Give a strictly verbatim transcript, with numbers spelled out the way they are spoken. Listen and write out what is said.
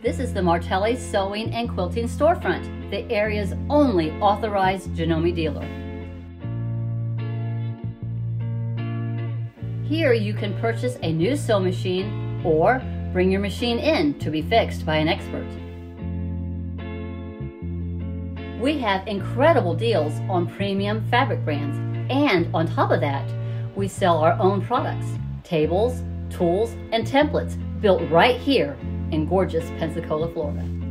This is the Martelli Sewing and Quilting Storefront, the area's only authorized Janome dealer. Here you can purchase a new sew machine or bring your machine in to be fixed by an expert. We have incredible deals on premium fabric brands, and on top of that, we sell our own products, tables, tools, and templates built right here in gorgeous Pensacola, Florida.